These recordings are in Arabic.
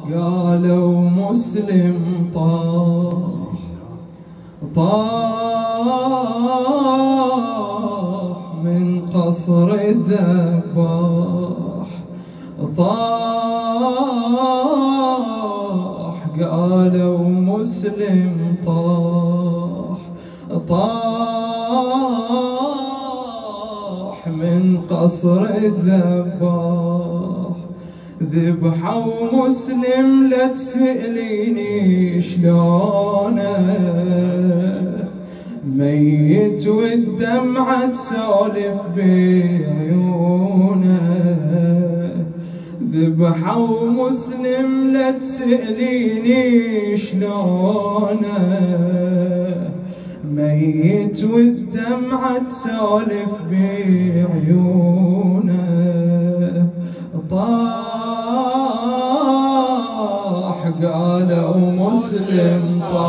قالوا مسلم طاح من قصر الذباح، طاح قالوا مسلم طاح من قصر الذباح. ذبحوا مسلم لا تسأليني شلونه، ميت والدمعة تسولف بعيونه. ذبحوا مسلم لا تسأليني شلونه، ميت والدمعة تسولف بعيونه. طاح قالوا مسلم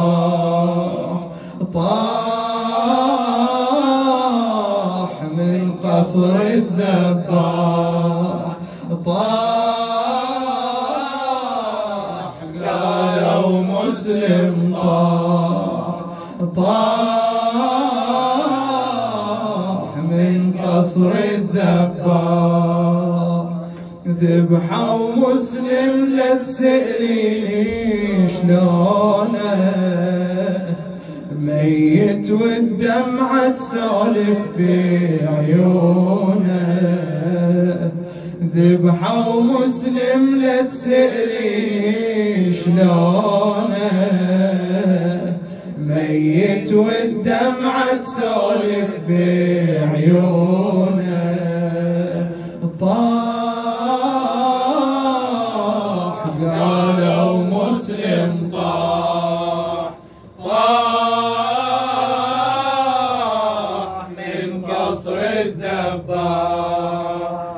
طاح من قصر الذباح، طاح قالوا مسلم طاح من قصر الذباح. ذبحوا مسلم لا تسأليني شلونه، ميت والدمعة تسولف بعيونه. ذبحوا مسلم لا تسأليني شلونه، ميت والدمعة تسولف بعيونه. طاح قالوا مسلم طاح من قصر الذباح،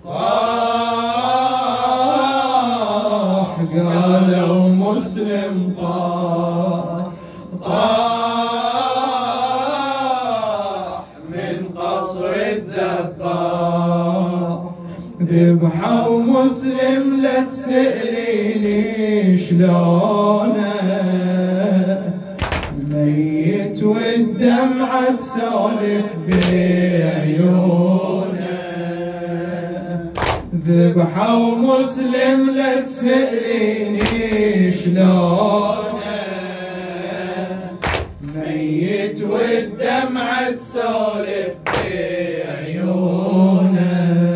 طاح قالوا مسلم طاح من قصر الذباح. ذبحوا مسلم لا تسأليني شلونه، ميت والدمعة تسولف بعيونه. ذبحوا مسلم لا تسأليني شلونه، ميت والدمعة تسولف بعيونه.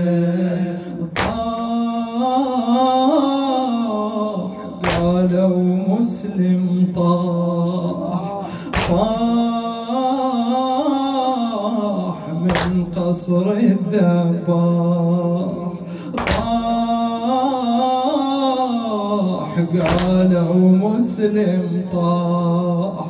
طاح قالوا مسلم طاح من قصر الذباح، طاح قالوا مسلم طاح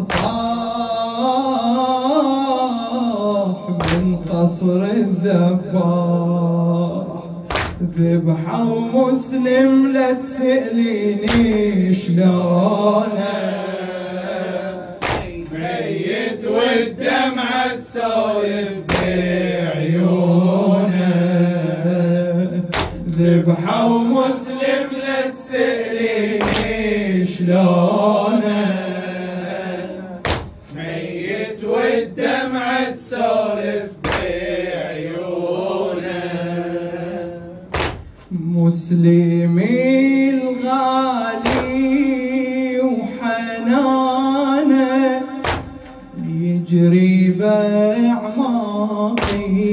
من قصر الذباح. ذبحوا مسلم لا تسأليني شلونه، ميت والدمعة تسولف بعيونه. ذبحوا مسلم لا تسأليني شلونه، ميت والدمعة تسولف بعيونه. مسلمي الغالي وحنانه يجري بأعماقي،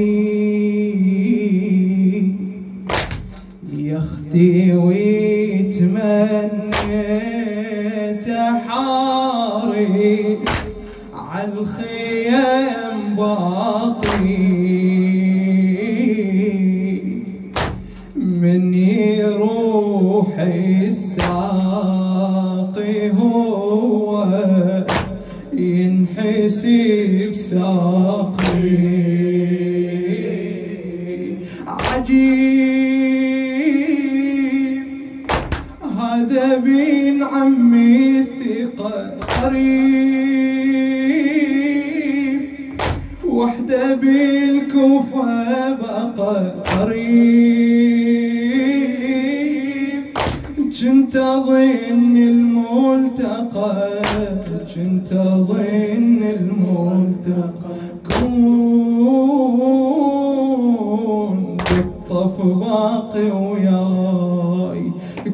يختي ويتمنيت حارس عالخيم باقي. من يروح الساقي هو ينحسب ساقي. عجيب هذا بين عمي الثقة قريب، وحدة بالكوفة بقى قريب. كنت أظن الملتقى كنت أظن الملتقى كون بالطف باقي وياي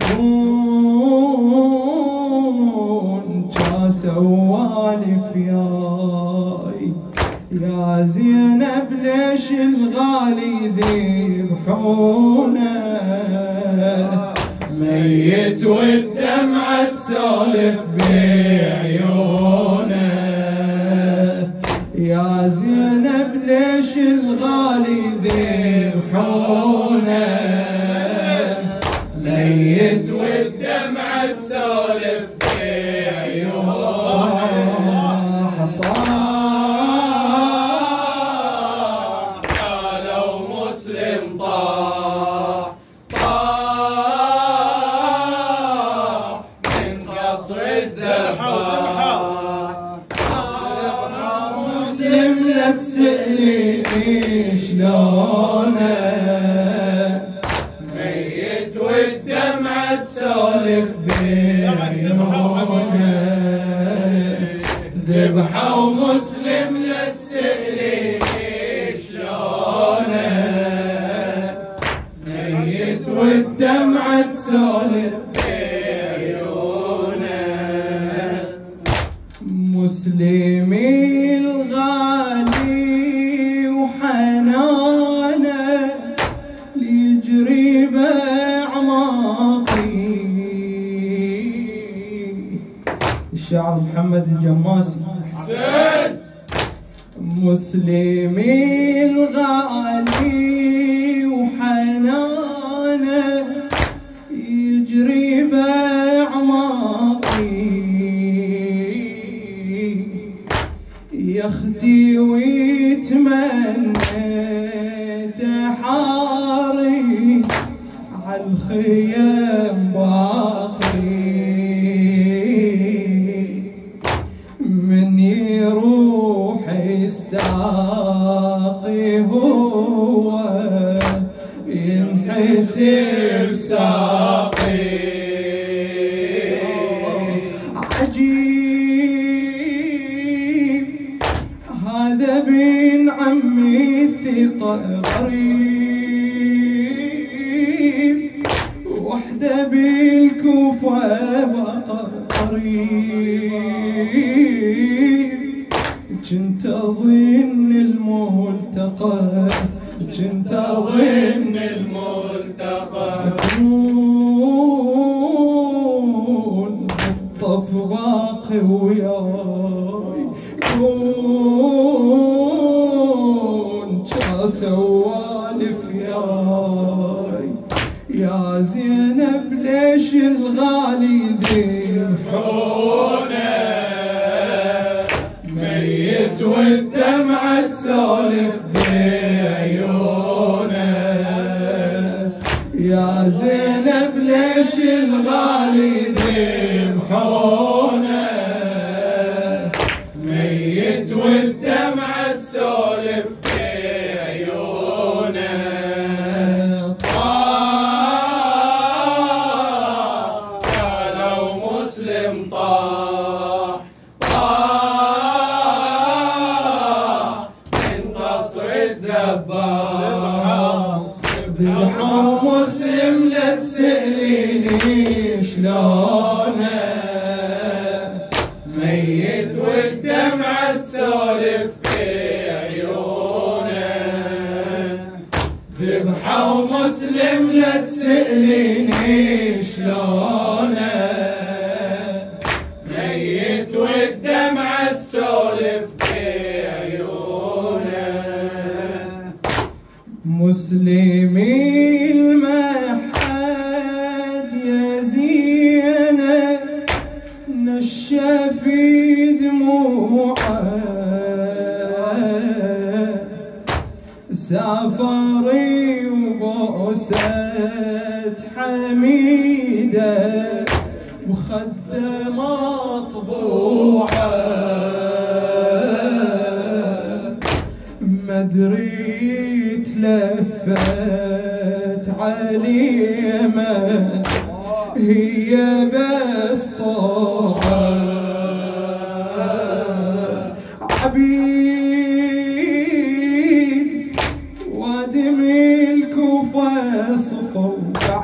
كون جاس والف ياي يا زينب ليش الغالي ذبحونا ميت والدمعة تسولف بعيونه يا زينب ليش الغالي ذبحونا ميت والدمعة تسولف بعيونه قالوا مسلم طاح من قصر الذبحة مسلم لا تسألي شلونه ميت والدمعة تسولف بعيونه ذبحوا مسلم لا تسألي شلونه ميت والدمعة تسولف بعيونه مسلمي الغالي وحنانه ليجري بأعماقي الشاعر محمد الجماسي حسين مسلمي الغالي وحنانه يجري بأعماقي يا اختي ويتمنيت حارس عالخيام باقي من يروح الساقي هو ينحسب ساقي عجيب هذا بن عمي الثقة غريب وحده بالكوفة بقى قريب كنت أظن الملتقى كنت أظن الملتقى كون الطف باقي وياي كون جاس والف ياي يا زينب ليش الغالي ذبحونا ميت والدمعة تسولف بعيونه يا زينب ليش الغالي ذبحونا ميت والدمعة تسولف بعيونه قالوا مسلم طاح من قصر الذباح ذبحوا مسلم لا تسأليني شلونه ميت والدمعة تسولف بعيونه ذبحوا مسلم لا تسأليني شلونه ميت والدمعة تسولف بعيونه مسلمي المحد يا زينب نشى في دموعه سافري وبوسة حميدة وخده مطبوعه مدري تلفت عليه هي بس طاعة عبيد وادم الكوفة صفوا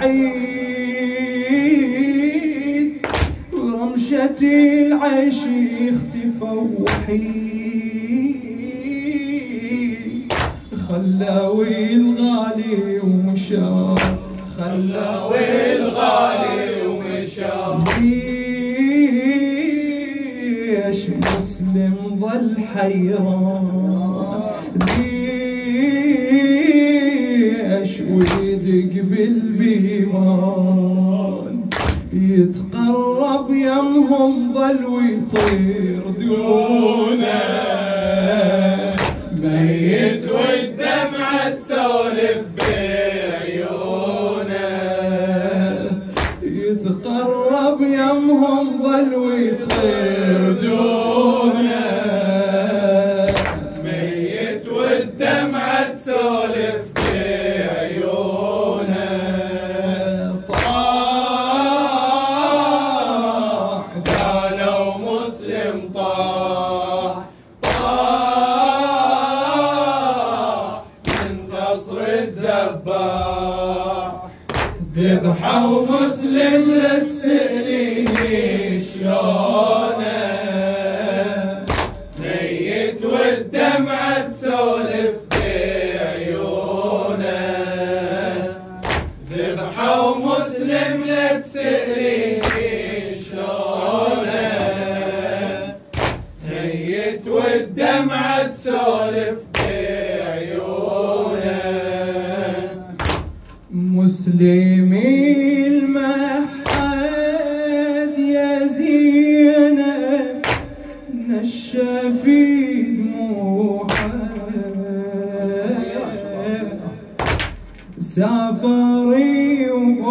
بعيد ورمشة العيش اختفوا وحيد خلوا الغالي ومشى خلوا الغالي ومشى ليش مسلم ظل حيران ليش ويدق بالبيبان يتقرب يمهم ظل ويطير دونه ميت والدمعة تسولف بعيونه يتقرب يمهم ظل ويطير دونه ميت والدمعة تسولف بعيونه طاح قالوا مسلم طاح ذبحوا مسلم لا تسأليني شلونه ميت والدمعة تسولف بعيونه ذبحوا مسلم لا تسأليني شلونه ميت والدمعة تسولف مسلمي المحد يا زينب نشى في دموعها سافري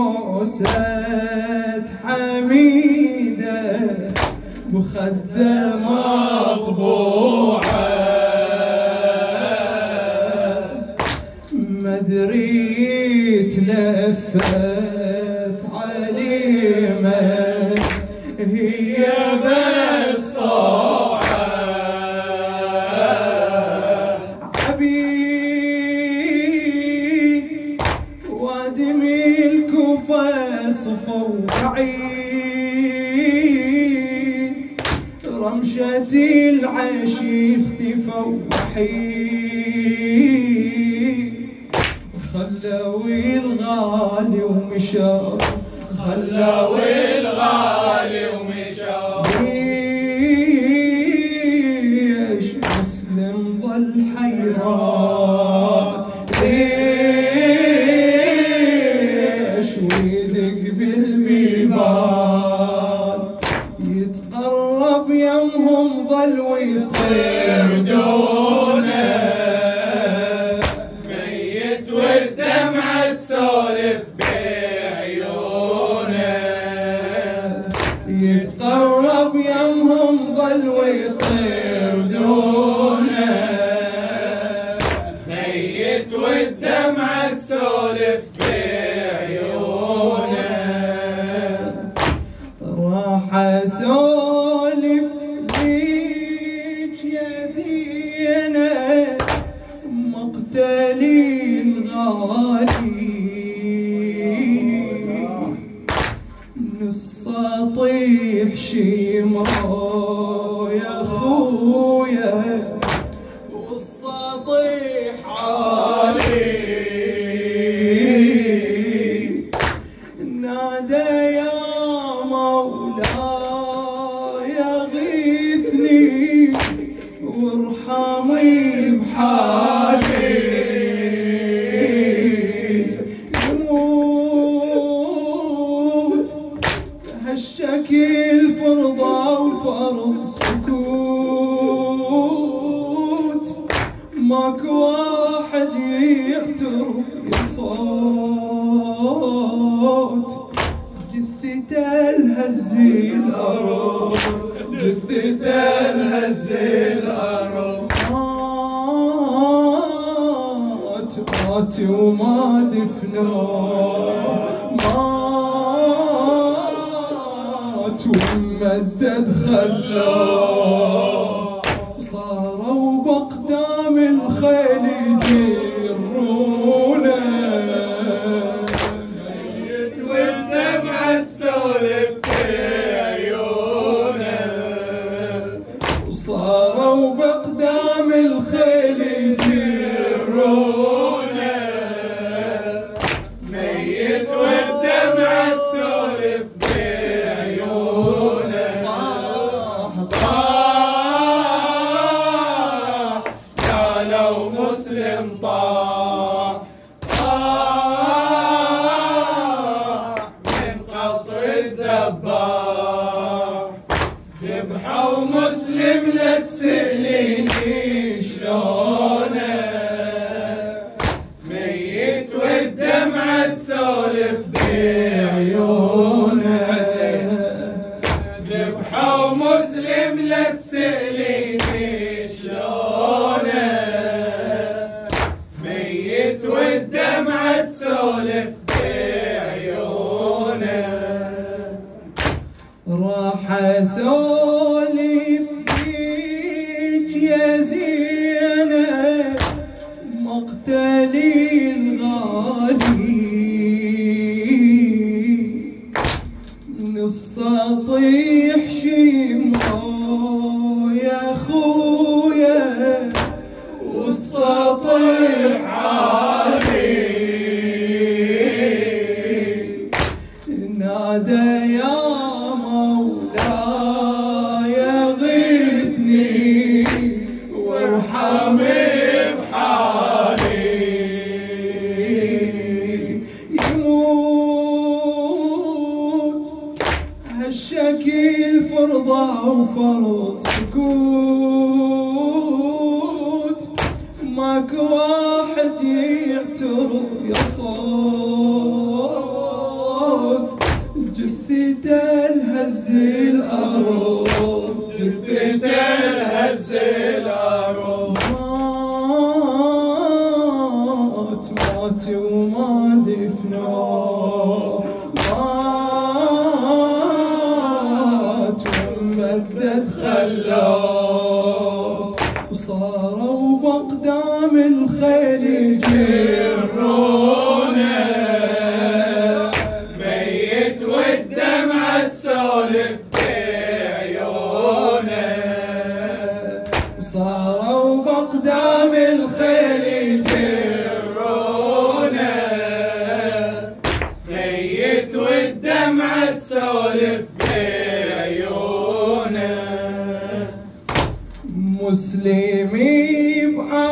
وبوسة حميدة بخده مطبوعة مدري تلفت عليمة هي بس طاعة عبيد وادم الكوفة صفوا بعيد رمشة العيش اختفوا وحيد خلوا الغالي ومشى خلوا الغالي ومشى ليش مسلم ظل حيران ليش ويدق بالبيبان يتقرب يمهم ظل ويطير دونه والدمعة تسولف بعيونه يتقرب يمهم ظل ويطير دونه ميت والدمعة تسولف بعيونه راح اسولف ليك يا زينب مقتلي نص طيح شيمة يا خويا والسطيح عالي نادى يا مولاي غيثني وارحمي بحالي هالشكل فرضة وفرض سكوت ماكو واحد يعترف بصوت جثته الهز الأرض جثته الهز الأرض مات وما دفنوه ومدد خلاه صاروا بأقدام الخيل يجرونه ميت والدمعة تسولف بعيونه وصاروا بأقدام الخيل يجرونه ميت والدمعة تسولف بعيونه طاح قالوا مسلم طاح من قصر الذباح ذبحوا مسلم لا تسأليني شلونه ميت والدمعة تسولف بعيونه ذبحوا مسلم لا تسأليني شلونه ميت والدمعة تسولف بعيونه راح اسولف بيك يا زينب مقتلي الغالي من السطيح شمعوا يا خويا والسطيح عالي نادى يا مولاي غثني وارحمي بحالي يموت هالشكل فرضه وفرض سكوت ماكو واحد يعترض يا صوت جثته الهز الأرض جثته الهز الأرض مات وما دفنوه مات ومدد خلاه وصاروا بأقدام الخيل يجرونه ميت والدمعة تسولف بعيونه صاروا بأقدام الخيل يجرونه ميت والدمعة تسولف بعيونه مسلمي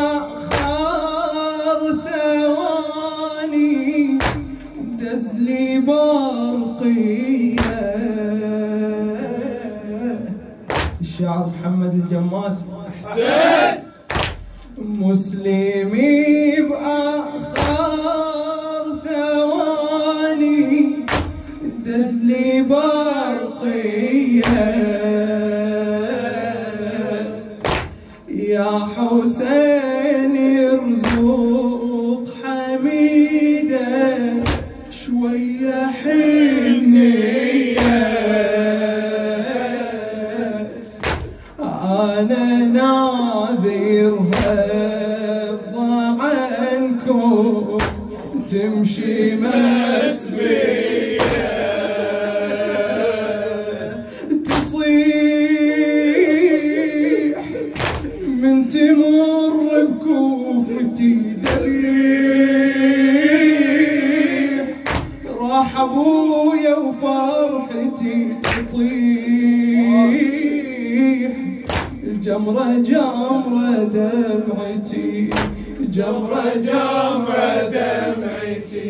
بآخر ثواني دزلي برقية الشاعر محمد الجماس حسين مسلمي بآخر ثواني دزلي برقية يا حسين ارزق حميدة شوية حنية أنا ناذرها ضاع عنكم تمشي مسبية تصيح من تمر بكوفتي ذريح راح ابويا وفرحتي تطيح جمرة جمرة دمعتي جمرة جمرة دمعتي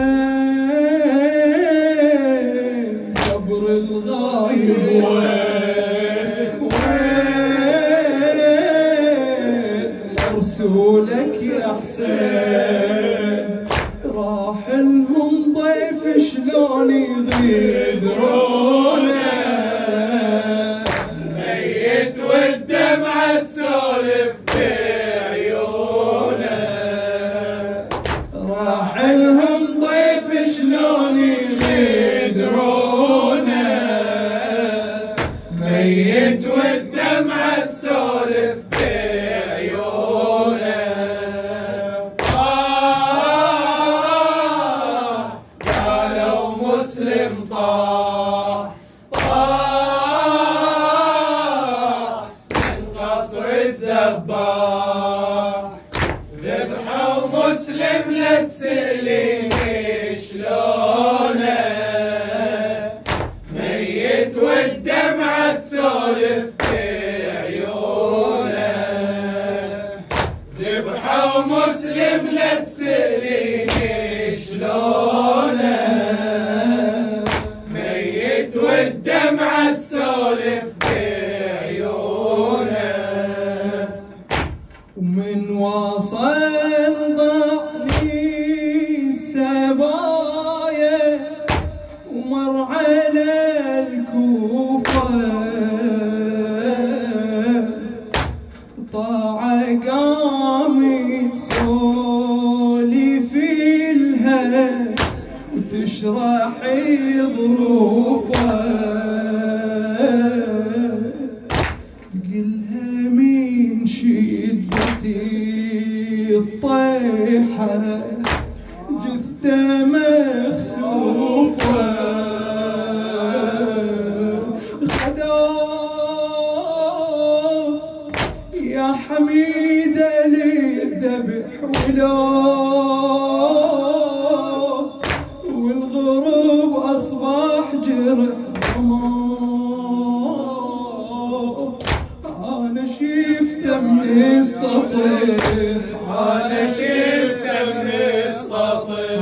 وين قبر الغايب وين رسولك يا حسين راح لهم ضيف شلون يغيدرونه ميت والدمعة تسولف بعيونه راح لهم ضيف شلون يغيدرونه مسلم طاح من قصر الذباح. ذبحوا مسلم لا تسأليني شلونه، ميت والدمعة تسولف بعيونه. ذبحوا مسلم لا تسأليني شلونه، ميت والدمعة تسولف بعيونه. ومن وصل ضعني السبايا ومر على الكوفة، طاعة قام تسولف لها وتشرح ظروفه، تقلها من شدتي الطيحة جثته مخسوفة. خذوه يا حميدة للذبح والغروب أصبح جرح ضمان. أنا شفته من السطح، أنا شفته من السطح.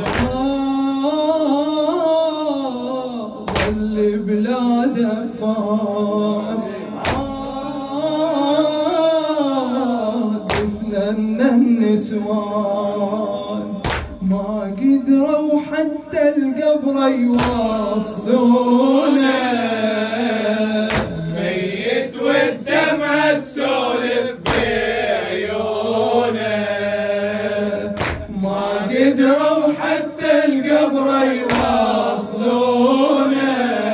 ظل بلاده فان دفننا النسوان، ما قدروا حتى القبر يوصلونه. ميت والدمعة تسولف بعيونه، ما قدروا حتى القبر يوصلونه.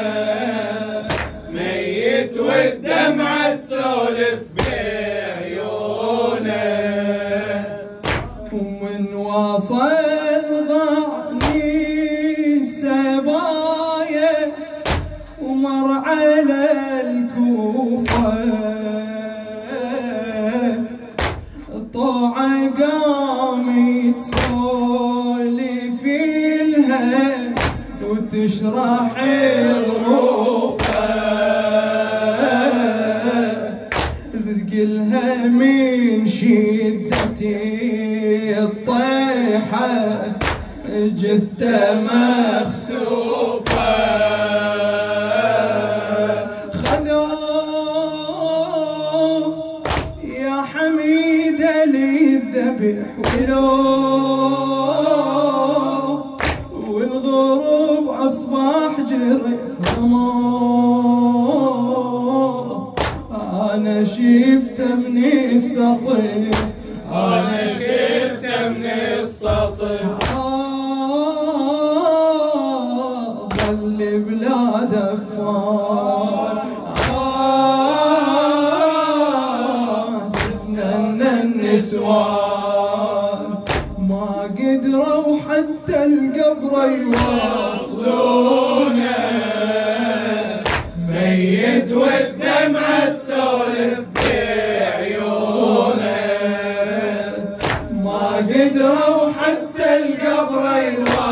ميت والدمعة تسولف بعيونه. ومن وصل ضعني السبايا ومر على الكوفة، طاعة قام تسولف لها وتشرح ظروفه، تقلها من شدتي الطيحة جثته مخسوفة. خذوه يا حميدة للذبح والغروب أصبح جرح ضمان. أنا شفته من السطح، أنا شفته من السطح. ظل بلاده فان دفننا النسوان، ما قدروا حتى القبر يوصلونه. ميت والدمعة تسولف بعيونه، ما قدروا حتى القبر يوصلونه.